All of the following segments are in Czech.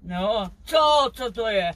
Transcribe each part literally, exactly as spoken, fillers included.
No, co, co to je?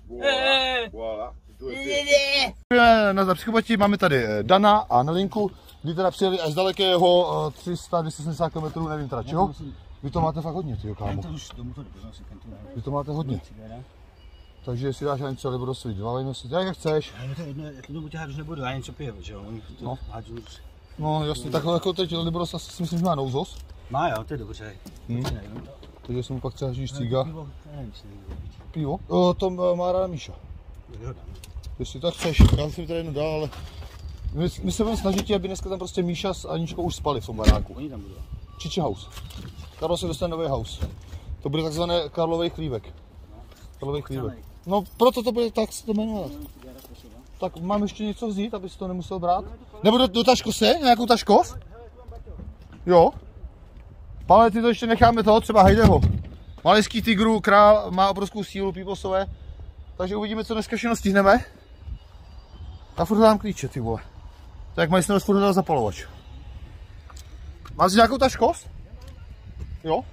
Na Přichybatí máme tady Dana a Nelinku, kdy teda přijeli až z dalekého tři sta sedmdesát kilometrů, nevím teda čeho. Vy to máte fakt hodně, tyjo, kámo. Vy to máte hodně. Takže si dáš něco Liborosový dva vejnosy, jak chceš. Ale to je jedno, já to budu ťahat už nebudu, já něco piju, že jo, oni to no. hádžu. No jasně, takhle jako teď Liboros asi si myslím, že má nouzos. Má jo, to je dobře. Hmm. Takže jsem mu pak třeba říct cíga. Pivo? O, to má ráda Míša. Jestli tak chceš, já jsem tady jedno dál, ale my, my se budeme snažit, aby dneska tam prostě Míša s Aničkou už spali v tom baráku. Oni tam budou. Čiči house. Karlo si dostane nový house. To bude takzvané Karlovej chlívek. Karlovej chlívek. No proto to bude tak se to jmenovat. Tak mám ještě něco vzít, abys to nemusel brát? Nebo do, do taškose? Nějakou taškos? Jo. Pane, ty to ještě necháme toho, třeba Hajdeho. Malejský tygru, král, má obrovskou sílu, píposové. Takže uvidíme, co dneska všechno stihneme. A furt dám klíče, ty vole. Tak mají se furt dát zapalovač. Máš nějakou taškos? Jo?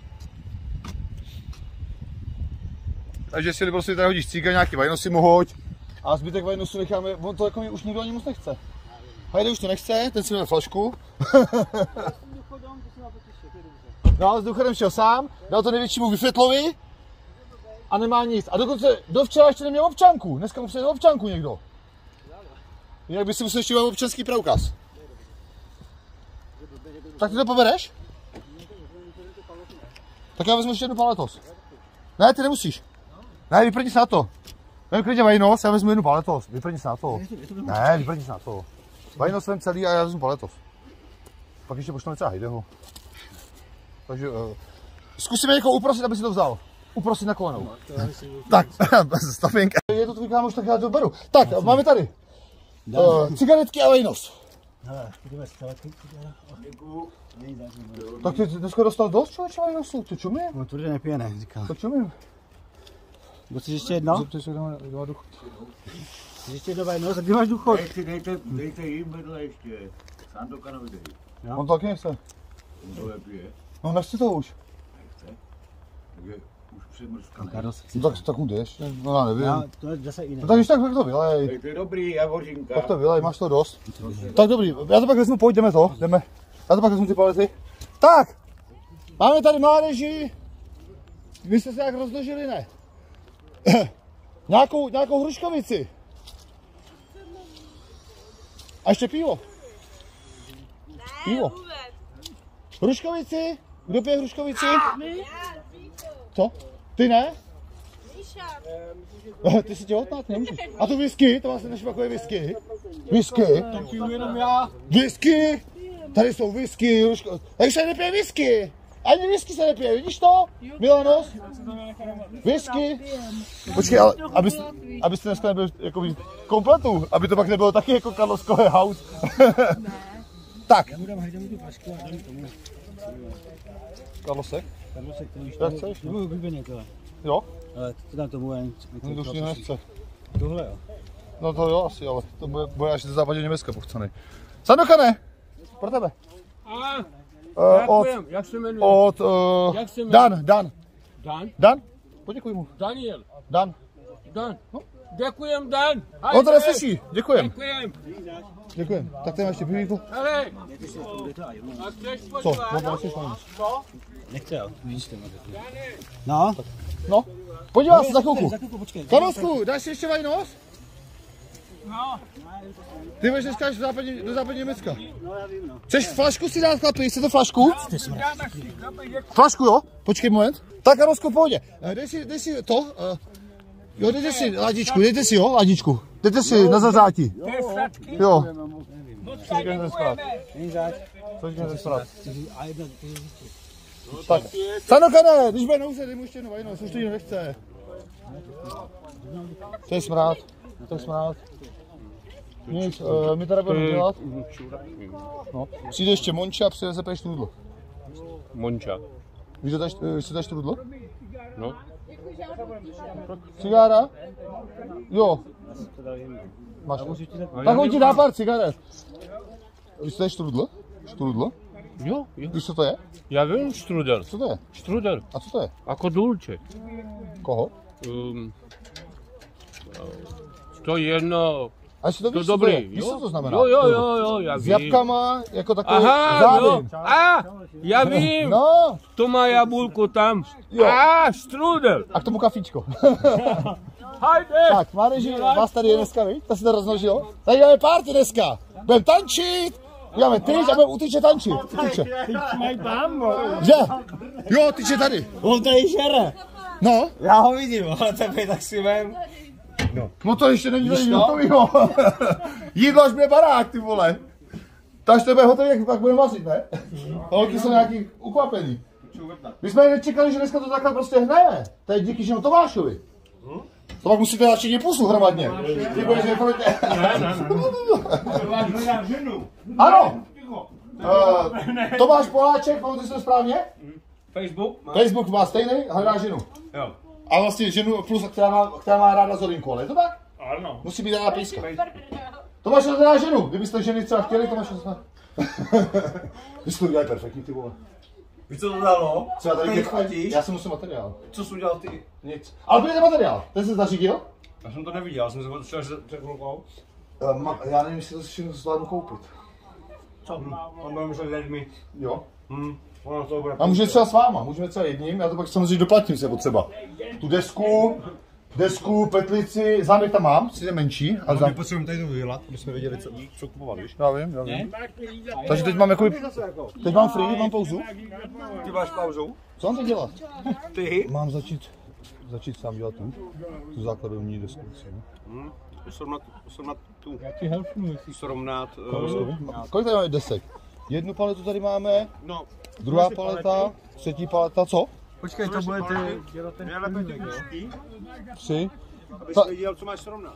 Takže si prostě tady hodíš cíka, nějaký vajnosy mu hoď. A zbytek vajnosu necháme, on to jako mi už nikdo ani moc nechce. Hajde už to nechce, ten si dá flašku. No, s důchodem šel sám, dal to největšímu Vyfetlovi a nemá nic. A dokonce do včera ještě neměl občanku, dneska mu přijde občanku někdo. Jinak by si musel ještě udělat občanský průkaz. Tak ty to pobereš? Tak já vezmu ještě jednu paletos. Ne, ty nemusíš. Ne, vyprdni se na to. Vem klidně vajnos, já vezmu jednu paletos. Vyprdni se na to. Ne, vyprdni se na to. Vajnos vem celý a já vezmu paletos. Pak ještě pošleme třeba Hajdeho. Takže uh, zkusíme někoho uprosit, aby si to vzal. Uprosit na kolenou. Tak, stavěnka. Je to tvůj kámoš, tak já to beru. Tak, já máme tady uh, cigaretky a vejnos. Tak ty dneska dostal dost člověče vejnosu, ty čumím? No tvrdě nepije, ne, říkal. Tak čumím. Chceš ještě jedno? Zeptej se, kdo má duchot. Chceš ještě jedno vejno, tak kdy máš duchot? Dejte, dejte, dejte jim vedle ještě. Sám to kanovi dej. On to taky nechce. On to nepije. No nechci to už. Nechce. Takže už přemrskaný. No tak, tak mu jdeš, no já nevím. Já, to je zase jiné. No tak když tak, tak to vylej. Tak to je dobrý, javořinka. Tak to vylej, máš to dost. Tak dobrý, já to pak vezmu, pojď, jdeme to, jdeme. Já to pak vezmu ty palety. Tak, máme tady mládeži. Vy jste se jak rozložili, ne? nějakou, nějakou hruškovici. A ještě pivo. Pivo. Hruškovici? Kdo pije hruškovici? Co? Ty ne? Ty jsi těhotná, ty nemůžeš. A to whisky, to vlastně nešpakuje whisky. Whisky? To piju jenom já. Whisky? Tady jsou whisky, hruško... Takže se nepije whisky. Ani whisky se nepije, vidíš to? Milanos? Whisky? Počkej, ale abyste, abyste dneska nebyli jakoby kompletu, aby to pak nebylo taky jako Carlos Coe House. Tak. Já mu dám Hajdamu tu pašku a dám tomu. Carlosek? Carlosek, ten už Jak chceš? Nebo vybeně tohle. Jo? Ale to dám tomu, já On to už mě nechce. Tohle jo. No to jo asi, ale to bude, bude až do západě Německa pochcený. Sandokane! Pro tebe. A, Uh, od, jak se jmenuje? od uh, Jak se jmenuje? Dan, Dan. Dan? Dan? Poděkuj mu. Daniel. Dan. Dan. No. Děkujem, Dan. On to neslyší. Děkujem. Děkujem. Děkujem. Tak tady máš ještě pivíko. Hele. A chceš Co? podívat? No to nechceš na nic. Co? Nechce jo, víš to. No. No. Podívej se za chvilku. Za chvilku, počkej. Karolsku, dáš si ještě vajnos? No. Ty budeš dneska až do západní, do západní Německa. No já vím, no. Chceš flašku si dát, chlapi? Chcete flašku? Já taky. Dobrý, děkuji. Flašku, jo? Počkej moment. Tak Karolsku, v pohodě. Eh, Dej si, dej si to. Uh, jo, dejte si ladičku, dejte si, jo, ladičku. Dejte si na zazátí. To je sladký. Jo. Moc tady děkujeme. Není zač. Což mě zesrat. A jedna, Tak. Sandokane, když bude nouze, dej mu ještě jednu vajnos, už to nikdo nechce. To je smrád. To je smrád. Nic, uh, my teda budeme dělat. No. Přijde ještě Monča a přijde se pej štrůdlo. Monča. Víš, že to je štrůdlo? No. Cigára? Jo. Máš to? Tak on ti dá pár cigaret. Víš, co to je štrůdlo? Štrůdlo? Jo, jo. Víš, co to je? Já vím strudel. Co to je? Strudel. A co to je? Ako důlček. Koho? Um, sto jedno. A jestli to To víš, co to je? dobrý, Víš, jo? co to znamená? Jo, jo, jo, jo, já S vím. jabkama, jako takový Aha, závin. jo. A, já vím. No, To má jablko tam. Jo. A, strudel. a k tomu kafíčko. Hajde. Tak, mládeži, vás tady je dneska, viď? To se to rozmnožilo. Tady máme party dneska. Budeme tančit. Uděláme tyč a budeme u tyče tančit. U tyče. Mají tam, no. Že? Jo, tyč je tady. On tady žere. No, Já ho vidím, ale tebe tak si vem. no to ještě není tady hotovýho. Jídlo až bude barák, ty vole. To až to bude hotový, jak pak budeme vařit, ne? Holky jsou nějaký ukvapený. My jsme nečekali, že dneska to takhle prostě hneme. To je díky ženu Tomášovi. To pak musíte začít pusu hromadně. Ty budeš nepovědět. Ano. Uh, Tomáš Poláček, pamatuji se správně? Facebook? Facebook má stejný a hledá ženu. Jo. A vlastně ženu plus, která má, která má ráda Zorinku, ale je to tak? Ano. Musí být ráda píska. Tomáš hledá ženu, kdybyste ženy třeba chtěli, Tomáš jsme. Vy jste to udělali perfektní, ty vole. Víš, co to dalo? Třeba tady Tady těch, chodíš? já jsem musel materiál. Co jsi udělal ty? Nic. Ale bude materiál, ten se zařídil? Já jsem to neviděl, já jsem se potřeboval před chvilkou. Uh, já nevím, jestli to všechno zvládnu koupit. Co? On bude muset lidmi. Jo. Hm. Ono to bude. A můžeme třeba s váma, můžeme třeba jedním, já to pak samozřejmě doplatím se potřeba. Tu desku, desku, petlici, zámek tam mám, sice menší, ale My zámek. potřebujeme tady to vydělat, aby jsme věděli, co, co kupovat, víš? Já vím, já vím. Takže teď mám jako, teď mám free, mám pauzu. Ty máš pauzu? Co mám teď dělat? Ty? Mám začít, začít sám dělat tu, tu základovní desku. Hm. Srovnat, srovnat tu. Já ti helfnu, jestli Srovnat. Kolik tady máme desek? Jednu paletu tady máme, No. druhá paleta, třetí paleta, co? Počkej, to bude ty. Nejlépe ty knížky, Tři. abys Ta- věděl, co máš srovnat.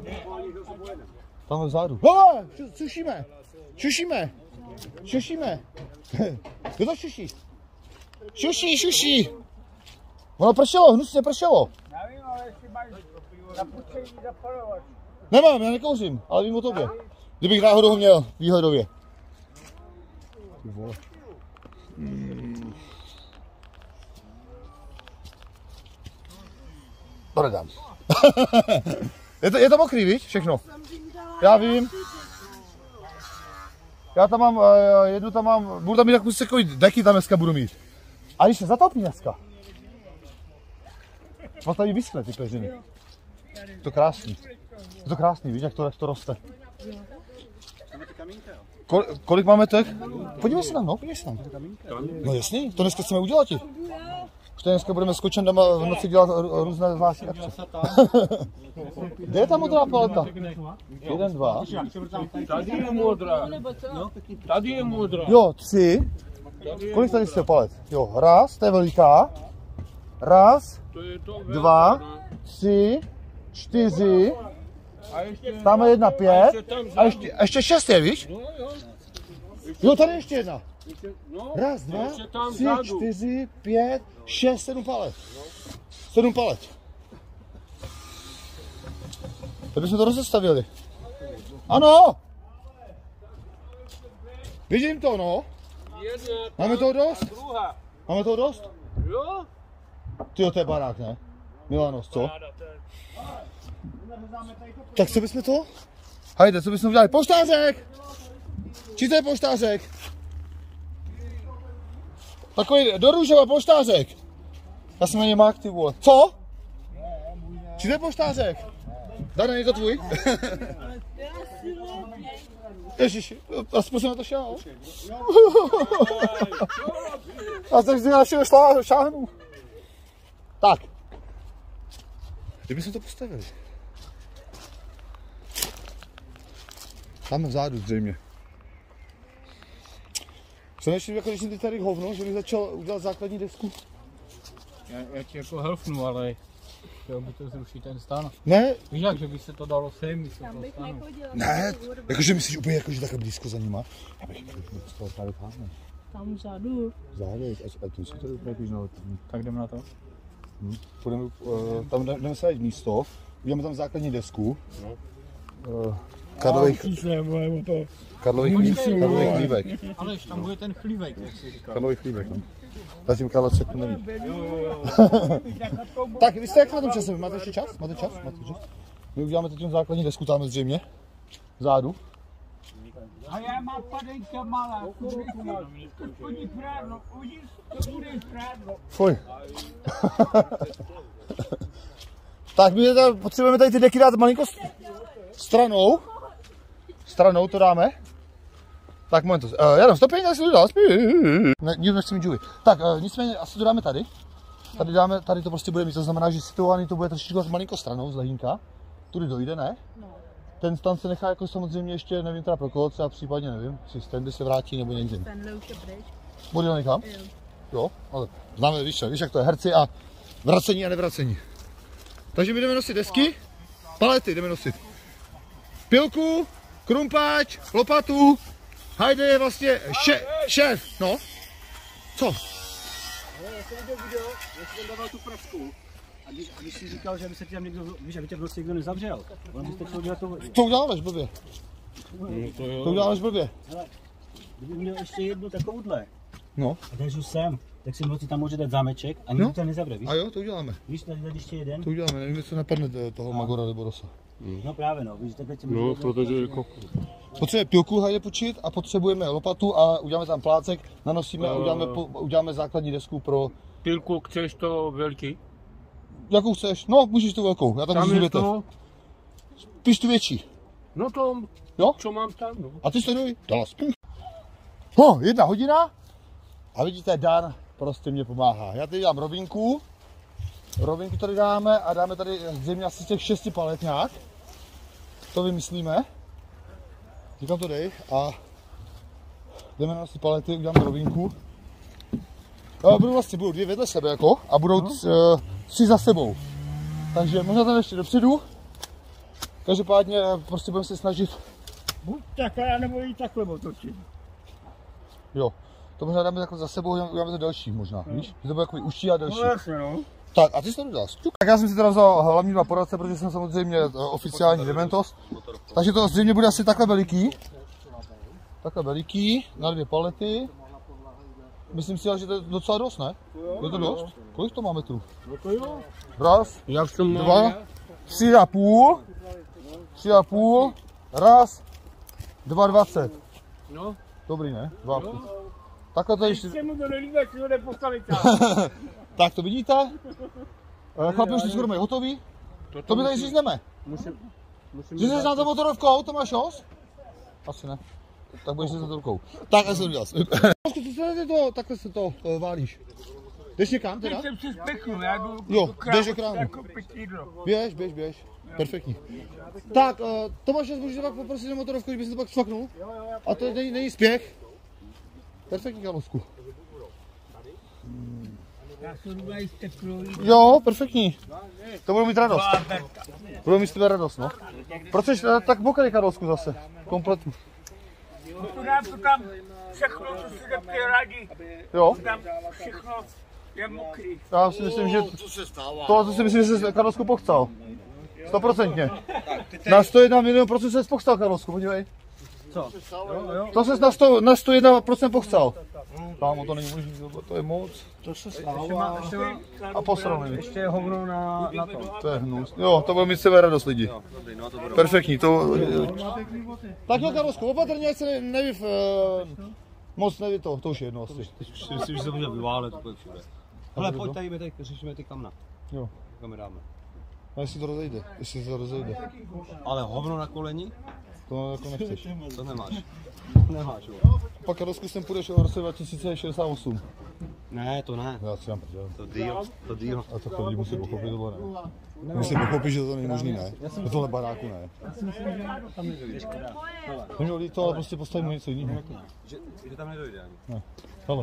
Tam vzadu. Hele, šu- šušíme, šušíme, šušíme. Kdo to šuší? Šuší, šuší. Ono pršelo, hnusně pršelo. Já vím, ale jestli máš zapuštění zapalovat. Nemám, já nekouřím, ale vím o tobě. Kdybych náhodou ho měl výhledově. Ty vole. Hmm. To nedám. je, to, je to mokrý, víš, všechno? Já vím. Já tam mám, uh, jednu tam mám, budu tam mít takový takový deky tam dneska budu mít. A když se zatopí dneska. Vás tady vyschne ty peřiny. Je to krásný. Je to krásný, víš, jak to, jak to roste. Kol, kolik máme těch? Podívej se tam, no, podívej se tam. No jasný, to dneska chceme udělat. Už tady dneska budeme s kočendama v noci dělat r- různé zvláštní akce. Kde je ta modrá paleta? Jeden, dva. tady je modrá. Tady je modrá. Jo, tři. Kolik tady jste palet? Jo, raz, to je veliká. Raz, To je to dva, tři, čtyři. A ještě, Tam je jedna pět. ještě tam A ještě, a ještě šest je, víš? No jo, Jo, tady ještě jedna. ještě, no, Raz, dva, ještě tam tři, vzadu. čtyři, pět, šest, sedm palet. Sedm palet. To bychom to rozestavili. Ano! Vidím to, no. Jedna, Máme toho dost? druhá. Máme toho dost? Jo? Tyjo, to je barák, ne? Milanos, co? Tak co bychom to? Hajde, co bychom udělali? Poštářek! Či to je poštářek? Takový do růžova poštářek. Já jsem na ně mák, ty vole. Co? Či to je poštářek? Dane, je to tvůj? Ježiši, aspoň jsem na to šel. Já jsem vždy našeho šla, šáhnu. Tak. Kdyby jsme to postavili. Tam vzadu zřejmě. Přemýšlím, jako když jsem teď tady hovno, že bych začal udělat základní desku. Já, já ti jako helfnu, ale chtěl by to zrušit ten stan. Ne, Víš jak, že by se to dalo sem, by se to stanu. ne, jakože myslíš úplně jako, že takhle blízko za nima. Já bych z toho právě pádne. Tam vzadu. Závěť, ať, ať nejsou tady úplně kýžno. Tak jdeme na to. Hm. Půjdeme, uh, tam jdeme se najít místo, uděláme tam základní desku. No. Uh, Karlových, Karlových, chlí- Karlových chlívek. Ale tam bude ten chlívek, jak si říkal. Karlových chlívek, no. Zatím Karla to neví. Tak, vy jste jak na tom časem? Máte ještě čas? Máte čas? Máte čas? My uděláme teď základní desku, tam zřejmě. Vzadu. A já mám padenka malá, chodí prádlo, uvidíš, to bude prádlo. Fuj. Tak my tady potřebujeme tady ty deky dát malinko stranou. Stranou to dáme. Tak moment, uh, já dám stopeň, tak si to dá, spí. Ne, nikdo nechce mít džuvy. Tak uh, nicméně asi to dáme tady. Tady dáme, tady to prostě bude mít, to znamená, že situovaný to bude trošičku malinko stranou z lehínka. Tudy dojde, ne? Ten stan se nechá jako samozřejmě ještě, nevím teda pro koho, třeba případně nevím, si standy se vrátí nebo někde. Tenhle už je pryč. Bude někam? Jo. Jo, ale známe, víš, víš jak to je, herci a vracení a nevracení. Takže my jdeme nosit desky, palety jdeme nosit. Pilku, krumpáč, lopatu, Hajde je vlastně še, šéf, no. Co? Já jsem viděl video, jak jsem dával tu pračku. A když, když jsi říkal, že aby se tě tam někdo, víš, aby tě v noci někdo nezavřel. On byste chtěl dělat to... To uděláš blbě. No, to, jo. To uděláš blbě. Hele, kdyby měl ještě jednu takovouhle. No. A když už sem, tak si v noci tam může dát zámeček a nikdo No. tě nezavře, víš? A jo, to uděláme. Víš, tady dát ještě jeden? To uděláme, nevím, co napadne toho Magora nebo Rosa. No právě no, víš, takhle tě No, protože jako... Potřebujeme pilku hajde počít a potřebujeme lopatu a uděláme tam plácek, nanosíme a uděláme, po, uděláme základní desku pro... Pilku chceš to velký? Jakou chceš? No, můžeš tu velkou, já tam, Tam můžu je větev. to... Spíš tu větší. No to... Jo? Co mám tam, no. A ty sleduj. Dala spíš. No, jedna hodina. A vidíte, Dan prostě mě pomáhá. Já tady dám rovinku. Rovinku tady dáme a dáme tady zřejmě asi těch šesti palet nějak. To vymyslíme. Říkám to dej a jdeme na ty palety, uděláme rovinku. A budou vlastně budou dvě vedle sebe jako a budou no. tři za sebou. Takže možná tam ještě dopředu. Každopádně prostě budeme se snažit. Buď takhle, nebo i takhle otočit. Jo, to možná dáme takhle za sebou, uděláme to delší možná, no. Víš? Že to bude takový užší a delší. No jasně, no. Tak a ty jsi to dodal. Tak já jsem si teda vzal hlavní dva poradce, protože jsem samozřejmě oficiální Dementos. Takže to zřejmě bude asi takhle veliký. Takhle veliký, na dvě palety. Myslím si, že to je docela dost, ne? Je to dost? Kolik to má metrů? Raz, Jak jsem dva, tři a půl. Tři a půl. Raz, dva dvacet. No. Dobrý, ne? Dva a půl. Takhle to ještě... Když se mu to nelíbí, si ho nepostavit. Tak to vidíte? Chlapi už skoro mají hotový. To my tady řízneme. Musím... Musím... Že jsi na to motorovkou, to máš os? Asi ne. Tak budeš si za to rukou. Tak, já jsem udělal. To, takhle se to uh, válíš. Jdeš někam teda? Teď jsem si spěchnul, já jdu Jo, do krámu, běž do krámu. jako pít jídlo. Běž, běž, běž. Perfektní. Tak, uh, Tomáš, můžeš pak poprosit na motorovku, kdyby se to pak sfaknul? A to není, není spěch. Perfektní, Karlovsku. Já jsem udělal teplý. Jo, perfektní. To budu mít radost. Budu mít s tebe radost, no. Proč jsi tak mokrý, Karlovsku, zase? Kompletní. No to dám to tam všechno, co si lepky radí. Jo? Tam všechno je mokrý. Já si myslím, že to, co si myslím, že jsi Karlovsku pochcal. Stoprocentně. Na sto jedna milion procent jsi pochcal, Karlovsku, podívej. Co? To jsi na, sto, na sto jedna procent pochcal. Kámo, to není možný, to je moc. To se stalo a, A posral mi. ještě je hovno na, na to. To je hnus. Jo, to bude mít sebe radost lidi. Perfektní, to... Tak jo, Karlovsku, opatrně, ať se ne, neví, uh, moc neví to, to už je jedno asi. Myslím, že se může vyválet úplně všude. Hele, pojď tady, my tady řešíme ty kamna. Jo. Kam je dáme. A jestli to rozejde, jestli to rozejde. Ale hovno na koleni? To jako nechceš. To nemáš. Nemáš, jo. Pak Karlovsku sem půjdeš v roce dva tisíce šedesát osm. Ne, to ne. Já si dám prdel. To deal, to deal. A to lidi musí pochopit, to ne. Musí pochopit, že to není možný, ne? Do tohle baráku ne. Neměl líto, ale prostě postavíme něco jiného. Že, že tam nedojde ani. Ne. Hele.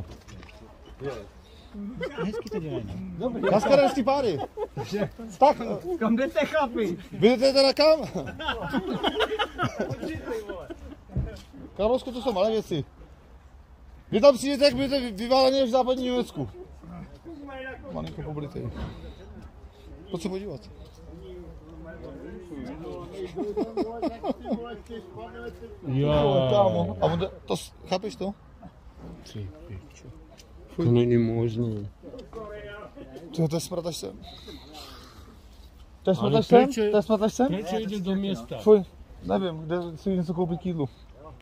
Hezky to dělají. Kaskarenský páry. Tak, Kam jdete, chlapi? vy jdete teda kam? Karlovsku, to jsou malé věci. Vy tam přijdete, jak budete vyváleni v západním Německu. Malinko poblitej. Pojď se podívat. Jo. Kámo. A on jde, to, chápeš to? To není možné. To, to je smrtač sem. To je smrtač sem? To je smrtač sem? Proč jde do města? Fuj, nevím, kde si něco koupit k jídlu.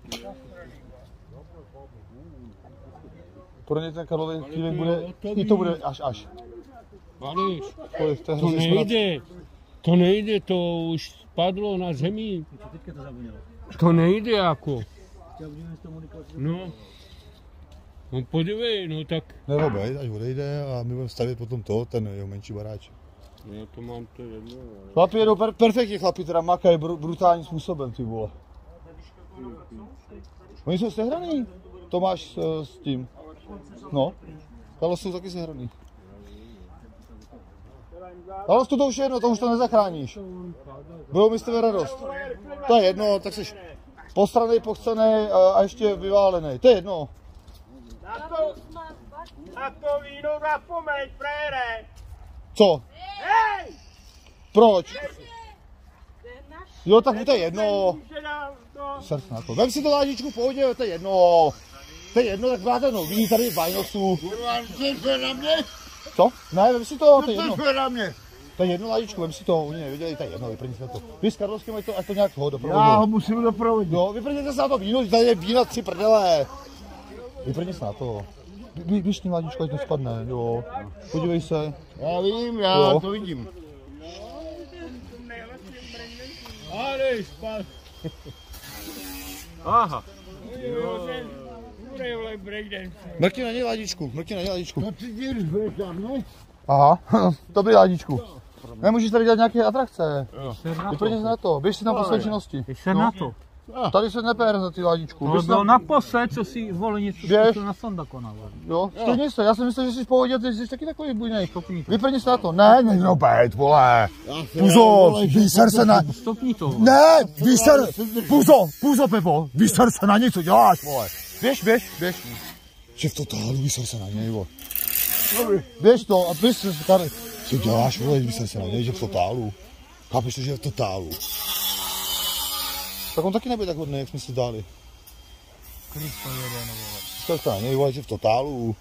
Pro ně ten Karlový chlívek bude, i to bude až až. Malíš, Fuj, to je to hrozně smrad. nejde. To nejde, to už spadlo na zemi. Teďka to zavonilo. To nejde jako. Chtěl bych s tomu Nikolas. No. No podívej, no tak. Nebo bejt, až odejde a my budeme stavět potom to, ten jeho menší baráček. No to mám to jedno. Ale... Chlapi jedou per, perfektně, chlapi teda makají br, brutálním způsobem, ty vole. Oni jsou sehraný, Tomáš s, s tím. No, Carlos jsou taky sehraný. Carlos, to už je jedno, to už to nezachráníš. Bylo mi z tebe radost. To je jedno, tak jsi postranej, pochcenej a ještě vyválenej. To je jedno. Na to, na to víno zapomeň, frére! Co? Hej! Proč? Jo, tak to je jedno. Že nám to... Src na to. Vem si to ládičku v pohodě, to je jedno. To je jedno, tak máte nový tady v Bajnosu. Kurva, na mě? Co? Ne, vem si to, to je jedno. To na mě. To je jedno ládičku, vem si to, oni nevěděli, to je jedno, vyprni se to. Vy s Karlovským, ať to, ať to nějak toho doprovodí. Já ho musím doprovodit. Jo, vyprněte se na to víno, tady je vína tři prdele. Vyprni se na to. Vy, víš tím ládičku, ať to spadne, jo. Podívej se. Já vidím, já Jo. to vidím. Ale spad. Aha. Mrkni na něj ládičku, mrkni na něj ládičku. No ty díš, budeš na mě? Aha, dobrý ládičku. Nemůžeš tady dělat nějaké atrakce. Vyprni se na to, běž si tam po své činnosti. Když se na to. Tady se neper za ty ládičku. Ale Běž si bylo tam, naposled, co si vole něco Běž. zkusil na sonda konal. jo, stejně se, já jsem myslel, že jsi v pohodě, ty jsi taky takový bujnej. Vyprni se na to, ne, ne, no bejt, vole. Puzo, vyser se na, Stopni to. ne, vyser, puzo, puzo Pepo, vyser se na něj, co děláš, vole. Běž, běž, běž. Že v totálu vyser se na něj, vole. Běž to a běž se tady. Co děláš, vole, vyser se na něj, že v totálu. Chápeš to, že je v totálu. Tak on taky nebude tak hodný, jak jsme si dali. Vyser se na něj, vole, že v totálu.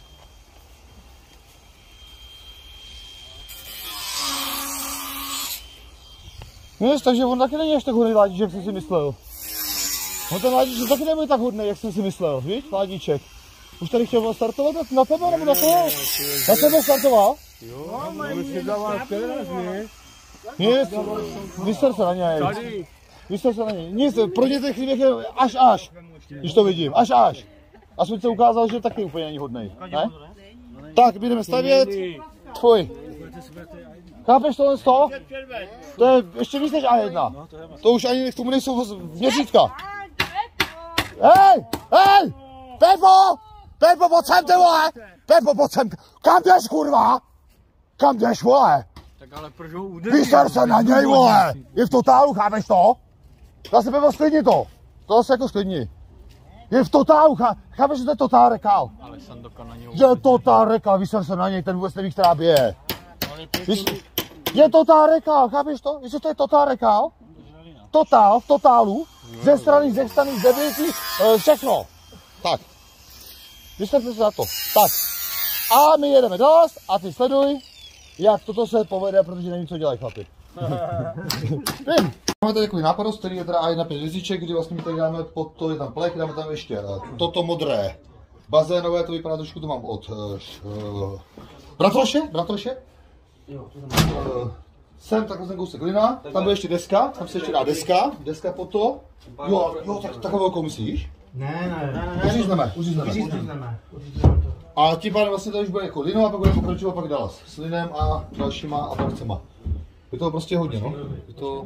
Víš, takže on taky není až tak hodný Ládíček, jak jsem si myslel. On ten Ládíček taky nebude tak hodný, jak jsem si myslel, víš, Ládíček. Už tady chtěl startovat na tebe nebo na toho? Na tebe startoval? Jo, on si dával teraz, ne? Nic, vyster se na něj. Vyster se na něj. Nic, pro ně ten chlívek je až až, když to vidím, až až. Aspoň se ukázal, že taky úplně není hodnej, ne? Tak, budeme stavět. Tvoj. Chápeš tohle z toho? To je ještě víc než A jedna. To už ani k tomu nejsou měřítka. Hej! Hej! Pepo! Pepo, pojď sem, ty vole! Pepo, pojď sem! Kam jdeš, kurva? Kam jdeš, vole? Tak ale proč ho udeří? Vyser se na něj, vole! Je v totálu, chápeš to? Zase, Pepo, sklidni to. To zase jako sklidni. Je v totálu, chá... chápeš, že to je totál rekál? Ale Sandoka na něho. Je totál rekál, vyser se na něj, ten vůbec neví, která bije. Víš, je totál rekál, chápeš to? Víš, co to je totál rekál? Totál, v totálu, ze strany, ze strany, ze věcí, všechno. Tak. Vystavte se na to. Tak. A my jedeme dál a ty sleduj, jak toto se povede, protože nevím, co dělají chlapi. Vím. Máme tady takový nápadost, který je teda A jedna pět hvězdiček, kdy vlastně my tady dáme pod to, je tam plek, dáme tam ještě toto modré. Bazénové, to vypadá trošku, to mám od uh, Bratroše, Bratroše. Uh, sem takhle ten kousek lina, tam bude ještě deska, tam se ještě dá deska, deska pod to. Jo, jo, tak, takovou velkou myslíš? Ne, ne, ne, ne. Uřízneme, uřízneme. Uřízneme. A tím pádem vlastně tady už bude jako lino a pak bude pokračovat pak dál s linem a dalšíma atrakcema. Je to prostě hodně, no. Je to...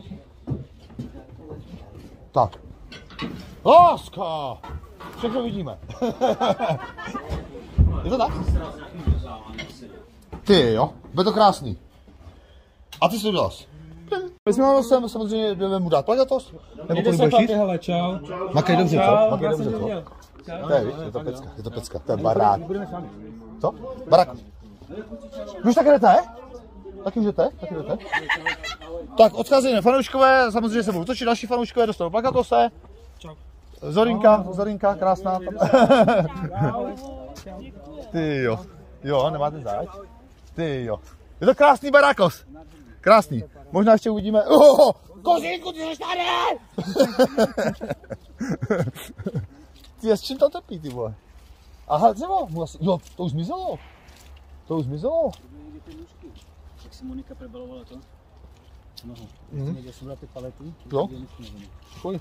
Tak. Láska! Všechno vidíme. Je to tak? Ty jo, bude to krásný. A ty si to udělal. My jsme vám sem, samozřejmě jdeme mu dát plagatos. Nebo kolik budeš jít? Hele, čau. Makej dobře, co? Makej Já jsem dobře, co? viděl. To je, víš, je to pecka, je to pecka, to je barák. Co? Barák. Vy už taky jdete? Taky už jdete? Taky jdete? Tak, odcházíme fanouškové, samozřejmě se budou točit, další fanouškové dostanou plakatose. Zorinka, Zorinka, krásná. Ty jo, jo, nemáte záč? Ty jo. Je to krásný barákos. Krásný. Možná ještě uvidíme. Oh, kozínku, ty jsi tady! Ty s čím tam tepí, ty vole? Aha, dřevo. Jo, to už zmizelo. To už zmizelo. Jak si Monika prebalovala to? Nohu. Mhm. Někde jsou ty palety. Jo. Pojď.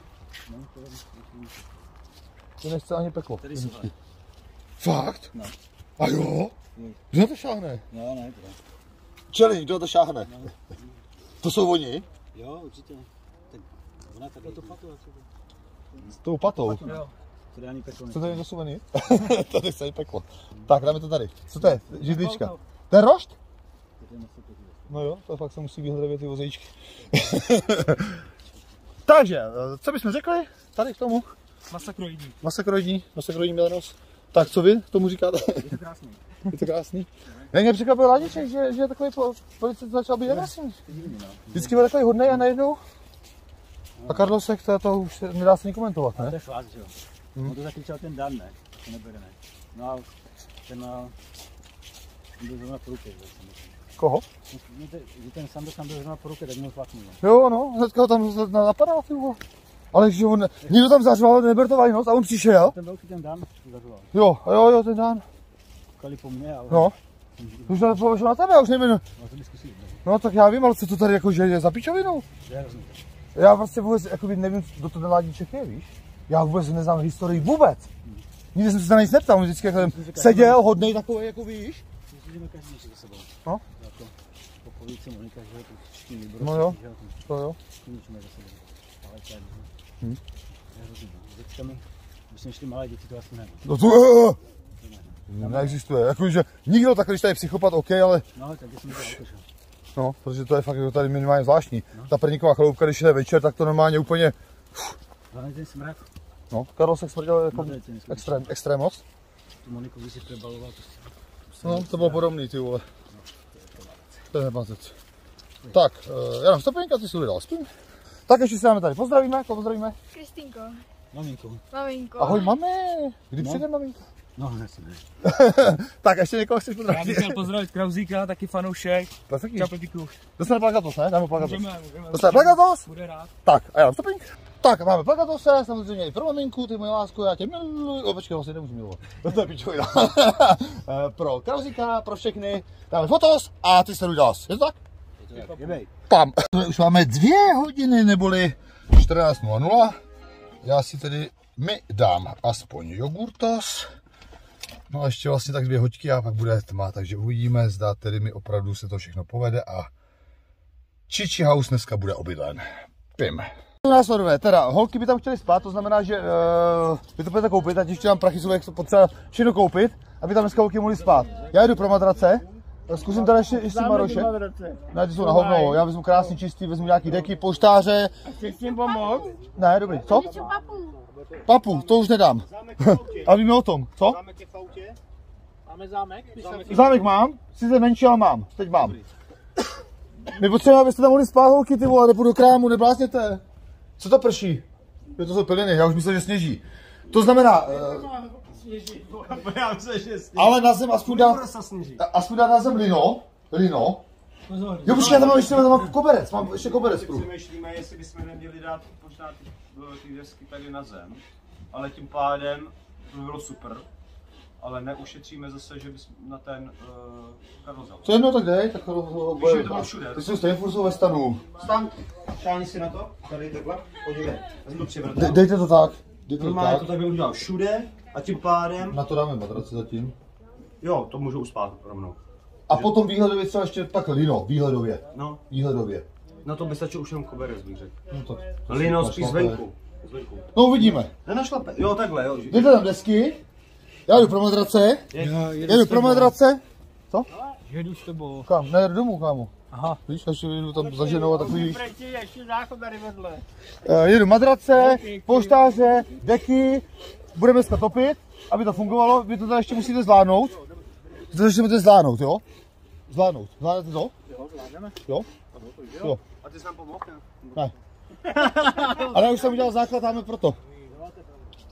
To nechce ani peklo. Tady jsou. Fakt? No. A jo? Kdo to šáhne? No, ne, teda. Čeli, kdo to šáhne? No. To jsou oni? Jo, určitě. Tak ona takhle to patu. S tou patou? Jo. To ani peklo. Co to je dosuvený? To nechce ani peklo. Tak, dáme to tady. Co to je? Židlička. To je rošt? No jo, to fakt se musí vyhledat ty vozejčky. Takže, co bychom řekli tady k tomu? Masakroidní. Masakroidní, masakroidní milenos. Tak co vy k tomu říkáte? Je to krásný. Je to krásný. Ne, mě překvapil Ládiček, že, že takový policajt začal být agresivní. Vždycky byl takový hodnej a najednou. A Karlosek, to, to už nedá se ani komentovat, To ne? je fakt, že jo. Hmm. On to zakričel ten Dan, ne? To nebere, ne? No a ten, a, ten byl zrovna po ruce, že Koho? no, ten, ten Sando tam byl zrovna po ruce, tak měl flaknul. Jo, no, hnedka ho tam napadal, ty vole. Ale že on, někdo tam zařval, neber to vajnost a on přišel. Ten velký ten Dan zařval. Jo, jo, jo, ten Dan. Koukali po mně, ale... No. Už na, považuji na tebe, já už nevím. No to by zkusil, ne? No tak já vím, ale co to tady jako, že je za pičovinu? To je hrozný. Já vlastně vůbec jakoby nevím, kdo to ten Ládíček je, víš? Já vůbec neznám historii vůbec. Nikdy jsem se na nic neptal, on vždycky jako seděl, hodnej takový, jako víš. Myslím, že jsme každý za sebou. No. Jako po povídce Monika, že jo, to všichni výborů. No jo, to jo. Všichni za sebou. Ale to je Hm. hrozný. S dětskami, když jsme šli malé děti, to asi ne. No to je. Neexistuje, jakože nikdo takový, když tady je psychopat, OK, ale No ale tak jsem to auto, no, protože to je fakt jako tady minimálně zvláštní. Ta Perníková chaloupka, když jde večer, tak to normálně úplně, hlavně ten smrad. no, Karlosek smrděl jako No, to je ten smrad. extrém, extrémost. Tu Moniku, když si prebaloval, to si... No, to bylo podobný, ty vole. To je nebazec. Tak, uh, já mám stopenka, ty jsi dal spím. Tak ještě se dáme tady, pozdravíme, koho pozdravíme. Kristýnko, Maminku. maminko. Ahoj mami, kdy No. přijde maminka? No, hned si ne. Tak ještě někoho chceš Já bych pozdravit. chtěl pozdravit Krauzíka, taky fanoušek. Perfektní. Čau Pepíku. Dostane plakatos, ne? Dáme plakatos. Můžeme, můžeme. Dostane plakatos? Bude rád. Tak, a já mám stopenk. Tak, máme plakatose, samozřejmě i pro maminku, ty moje lásko, já tě miluji. O, počkej, vlastně nemůžu milovat. To je pičovina. Pro Krauzíka, pro všechny. Dáme fotos a ty se uděláš. Je to tak? Je to tak, jebej. Pam. Už máme dvě hodiny, neboli čtrnáct nula nula. Já si tedy mi dám aspoň jogurtos. No a ještě vlastně tak dvě hoďky a pak bude tma, takže uvidíme, zda tedy mi opravdu se to všechno povede a Chichi House dneska bude obydlen. Pim. Následuje, teda holky by tam chtěli spát, to znamená, že uh, vy to budete koupit a ještě mám prachy, jak to potřeba všechno koupit, aby tam dneska holky mohly spát. Já jdu pro madrace, zkusím tady ještě, ještě Maroše. Ne, ty jsou na hovno, já vezmu krásný čistý, vezmu nějaký deky, poštáře. Chci s tím pomoct? Ne, dobrý, co? Papu. Papu, to už nedám. A víme o tom, co? Zámek je v autě? Máme zámek? Zámek mám, sice menší, ale mám, teď mám. My potřebujeme, abyste tam mohli spát holky, ty vole, nepůjdu do krámu, neblázněte. Co to prší? Jo, to jsou piliny, já už myslím, že sněží. To znamená, uh, Já myslím, že s ale na zem aspoň dát, aspoň dát na zem lino, lino. Jo, počkej, já tam mám ještě tam mám koberec, mám ještě koberec. prů. Přemýšlíme, jestli bychom neměli dát možná ty, ty desky tady na zem, ale tím pádem to by bylo super, ale neušetříme zase, že bychom na ten uh, karozal. Co jedno, tak dej, tak to Víš, že to bylo všude. ty jsou stejně furt jsou ve stanu. Stan, šáni si na to, tady takhle, podívej, já jsem to De, převrtal. dejte to tak, dejte to Normálně to tak. takhle udělal všude a tím pádem, Na to dáme matraci zatím. jo, to můžu uspát rovnou. A potom výhledově třeba ještě tak lino, výhledově, No, výhledově. na to by stačil už jenom koberec, bych řekl. No, to, to Lino si spíš našlape. zvenku. Zvenku. No uvidíme. Nenašlape, jo takhle, jo. Dejte tam desky. Já jdu pro madrace. Já jdu pro madrace. Co? Jedu s tebou. Kam? Ne, jdu domů, kámo. Aha. Víš, až jdu tam za ženou a takový. Proti, ještě záchod tady vedle. Uh, jedu madrace, poštáře, deky. Budeme dneska topit, aby to fungovalo. Vy to tady ještě musíte zvládnout. Vy to ještě musíte zvládnout, jo? Zvládnout. Zvládnete to? Jo, zvládneme. Jo? Jo. A ty jsi nám pomohl, ne? Ne. Ale já už jsem udělal základ, dáme proto.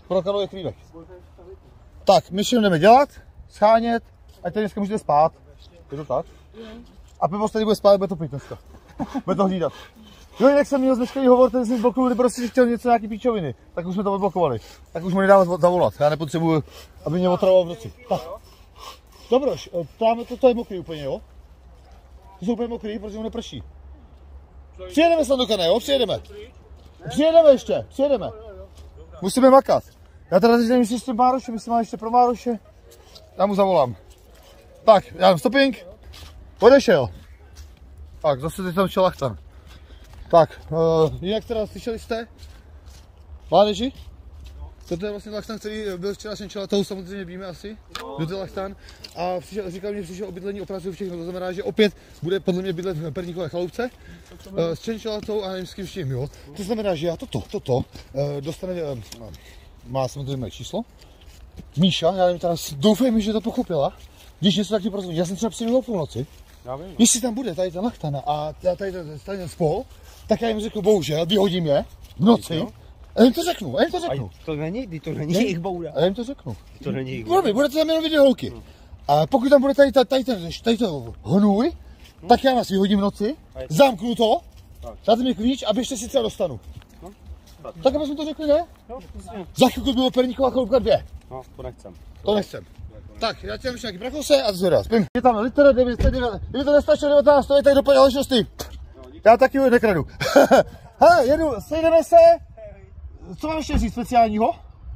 pro Karlový chlívek. Tak, my všechno jdeme dělat, schánět, ať tady dneska můžete spát. Je to tak? A Pepos tady bude spát, bude to pít dneska. Bude to hlídat. Jo, jak jsem měl dnešní hovor, ten jsem blokoval, prostě chtěl něco, nějaký píčoviny. Tak už jsme to odblokovali. Tak už mu nedávat zavolat. Já nepotřebuji, aby mě otravoval v noci. Tak. Dobroš, tam to, to je mokrý úplně, jo? To jsou úplně mokrý, protože mu neprší. Přijedeme, Sandokane, jo? Přijedeme. Přijedeme ještě, přijedeme. Musíme makat. Já teda teď nevím, jestli s tím Márošem, jestli má ještě pro Mároše. Já mu zavolám. Tak, já dám stopping. Odešel. Tak, zase teď tam šel Lachtan. Tak, uh, jinak teda slyšeli jste? Mládeži? Toto je vlastně Lachtan, který byl včera senčelatou, samozřejmě víme asi. Kdo to je Lachtan. A přišel, říkal mi, že přišel o bydlení, opracuju všechno, to znamená, že opět bude podle mě bydlet v Perníkové chaloupce. Uh, s senčelatou a nevím s kým vším, jo. To znamená, že já toto, toto uh, dostane, uh, má samozřejmě moje číslo. Míša, já nevím, teda doufám, že to pochopila. Když něco taky prostě, já jsem třeba přijel o půlnoci. Jestli tam bude tady ten Lachtan a tady ten, tady ten spol, tak já jim řeknu bohužel, vyhodím je v noci. A jim to řeknu, a jim to řeknu. To není, to není jejich bouda. A jim to řeknu. To není jejich bouda. Bude, budete tam jenom vidět holky. A pokud tam bude tady, tady, tady, ten, tady to hnůj, tak já vás vyhodím v noci, zamknu to, dáte mi klíč a běžte si třeba dostanu. Tak abychom to řekli, ne? Za chvilku bylo Perníková chaloupka dvě. No, to nechcem. To nechcem. Tak, já ti dám ještě nějaký brakose a to zvedá. Spím. Je tam liter devět, devět, kdyby to nestačilo devatenáct, to je tady dopadne dalšnosti. Já taky ho nekradu. Hele, jedu, sejdeme se. Co mám ještě říct speciálního?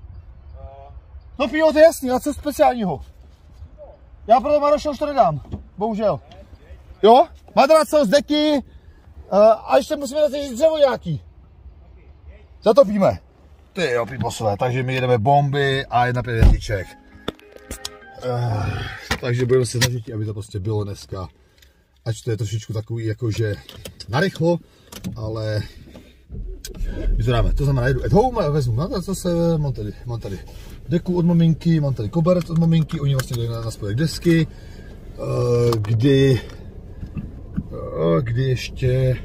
No pivo, to je jasný, a co speciálního? Já pro to Maroše už to nedám, bohužel. Jo? Madraco z deky uh, a ještě musíme dát dřevo nějaký. Zatopíme. Ty jo, píposové, takže my jedeme bomby a jedna pět jedniček. Uh, takže budeme se snažit, aby to prostě bylo dneska, ať to je trošičku takový jakože narychlo, ale my to dáme. To znamená, jedu at home, vezmu na to se, mám tady, mám tady deku od maminky, mám tady koberec od maminky, oni vlastně jdou na, na spodek desky, uh, kdy, uh, kdy ještě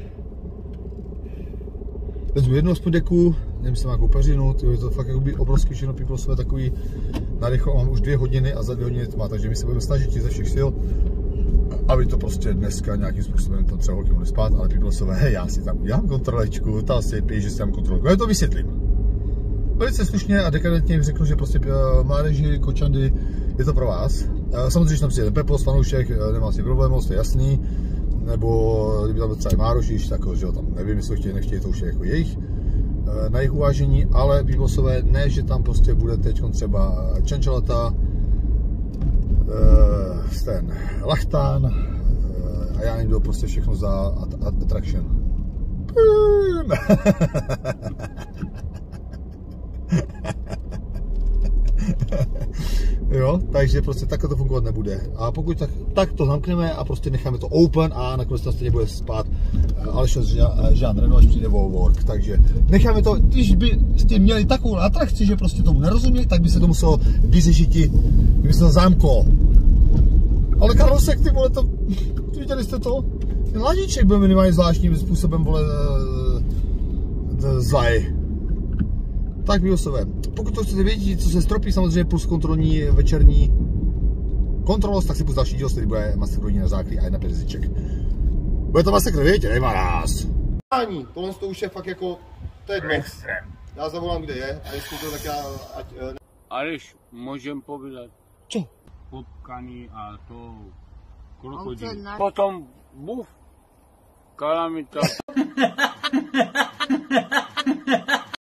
vezmu jednu aspoň deku, nevím, jestli má nějakou peřinu, je to fakt jakoby obrovský všechno píplosové takový narychlo, mám už dvě hodiny a za dvě hodiny to má, takže my se budeme snažit ze všech sil, aby to prostě dneska nějakým způsobem tam třeba holky mohli spát, ale píplosové, já si tam udělám kontrolečku, ta si píš, že si tam kontrolku, já to vysvětlím. Velice slušně a dekadentně jim řeknu, že prostě mládeži, kočandy, je to pro vás. Samozřejmě, že tam přijde Pepos, fanoušek, nemá si problém, to je jasný, nebo kdyby tam byl třeba Mároš, tak že jo, tam nevím, jestli chtějí, nechtějí, to už je jako jejich, na jejich uvážení, ale píplosové, ne, že tam prostě bude teď třeba čančalata, ten Lachtan a já nevím, prostě všechno za attraction. Jo, takže prostě takhle to fungovat nebude. A pokud tak, tak to zamkneme a prostě necháme to open a nakonec tam stejně bude spát Aleš Jean Reno, až přijde work. Takže necháme to, když by jste měli takovou atrakci, že prostě tomu nerozuměli, tak by se to muselo vyřešit, kdyby se to zámklo. Ale Karlosek, ty vole, to, viděli jste to? Ten ladíček byl minimálně zvláštním způsobem, vole, zlej. Tak výosové, pokud to chcete vědět, co se stropí, samozřejmě plus kontrolní večerní kontrolos, tak si pust další díl, který bude masakr rodiny na záklí a jedna pět jeziček. Bude to masakr, víte, nemá nás. Tohle to už je fakt jako, to je dnes. Já zavolám, kde je a jestli to tak já, ať... Aleš, můžem povídat. Co? Potkaný a to krokodýl. Potom buf, kalamita.